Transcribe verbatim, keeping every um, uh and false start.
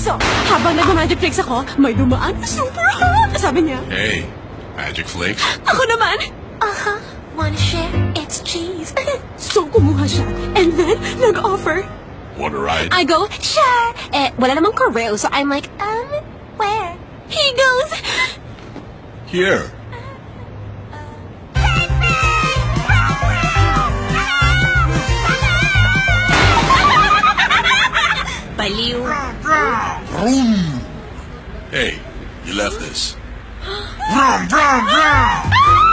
So, habang nag-magic flakes ako, may dumaan na super hot. Sabi niya, Hey, magic flakes? Ako naman. Uh-huh. Wanna share? It's cheese. So, kumuha siya. And then, nag-offer. Want a ride? I go, sure. Eh, wala namang koreo, so I'm like, um, where? He goes, Here. Baliw. Hey, you left this. Vroom, vroom, vroom!